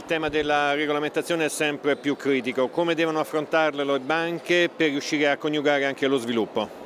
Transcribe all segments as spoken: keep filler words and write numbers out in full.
tema della regolamentazione è sempre più critico. Come devono affrontarlo le banche per riuscire a coniugare anche lo sviluppo?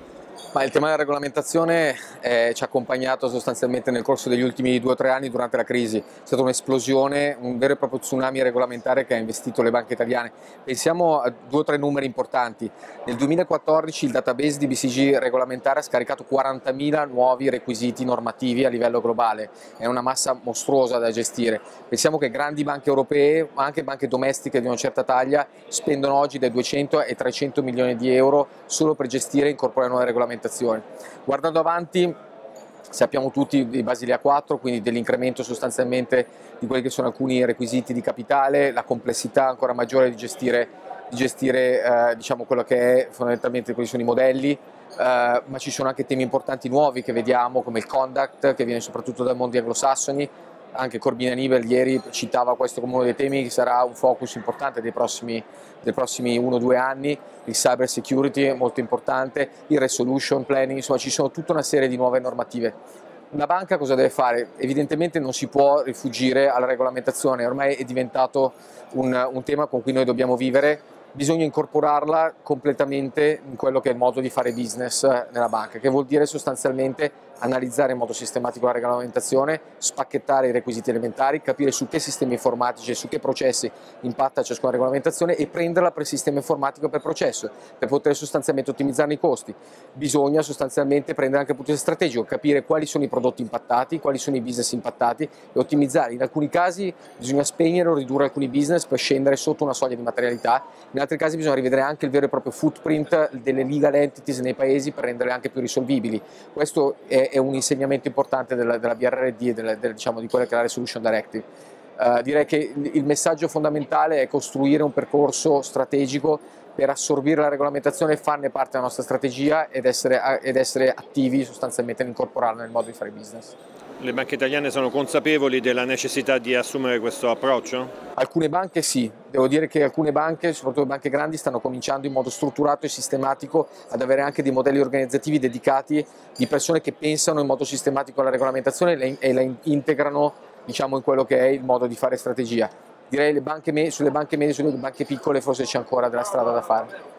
Ma il tema della regolamentazione eh, ci ha accompagnato sostanzialmente nel corso degli ultimi due o tre anni durante la crisi. È stata un'esplosione, un vero e proprio tsunami regolamentare che ha investito le banche italiane. Pensiamo a due o tre numeri importanti. Nel duemilaquattordici il database di B C G regolamentare ha scaricato quarantamila nuovi requisiti normativi a livello globale. È una massa mostruosa da gestire. Pensiamo che grandi banche europee, ma anche banche domestiche di una certa taglia, spendono oggi dai duecento ai trecento milioni di euro solo per gestire e incorporare nuove regolamentazioni. Guardando avanti sappiamo tutti di Basilea quattro, quindi dell'incremento sostanzialmente di quelli che sono alcuni requisiti di capitale, la complessità ancora maggiore di gestire, di gestire eh, diciamo quello che è fondamentalmente quelli sono i modelli, eh, ma ci sono anche temi importanti nuovi che vediamo come il conduct, che viene soprattutto dai mondi anglosassoni. Anche Corbina Nibel ieri citava questo come uno dei temi che sarà un focus importante dei prossimi, dei prossimi uno o due anni, il cyber security è molto importante, il resolution planning, insomma ci sono tutta una serie di nuove normative. Una banca cosa deve fare? Evidentemente non si può rifugire alla regolamentazione, ormai è diventato un, un tema con cui noi dobbiamo vivere, bisogna incorporarla completamente in quello che è il modo di fare business nella banca, che vuol dire sostanzialmente analizzare in modo sistematico la regolamentazione, spacchettare i requisiti elementari, capire su che sistemi informatici e su che processi impatta ciascuna regolamentazione e prenderla per sistema informatico per processo, per poter sostanzialmente ottimizzare i costi. Bisogna sostanzialmente prendere anche il punto di vista strategico, capire quali sono i prodotti impattati, quali sono i business impattati e ottimizzare. In alcuni casi bisogna spegnere o ridurre alcuni business per scendere sotto una soglia di materialità, in altri casi bisogna rivedere anche il vero e proprio footprint delle legal entities nei paesi per renderle anche più risolvibili. Questo è è un insegnamento importante della, della B R R D e della, del, diciamo, di quella che è la Resolution Directive. Uh, direi che il messaggio fondamentale è costruire un percorso strategico per assorbire la regolamentazione, farne parte della nostra strategia ed essere, ed essere attivi sostanzialmente nell'incorporarla nel modo di fare business. Le banche italiane sono consapevoli della necessità di assumere questo approccio? Alcune banche sì, devo dire che alcune banche, soprattutto le banche grandi, stanno cominciando in modo strutturato e sistematico ad avere anche dei modelli organizzativi dedicati di persone che pensano in modo sistematico alla regolamentazione e la integrano, diciamo, in quello che è il modo di fare strategia. Direi le banche, sulle banche medie e sulle banche piccole forse c'è ancora della strada da fare.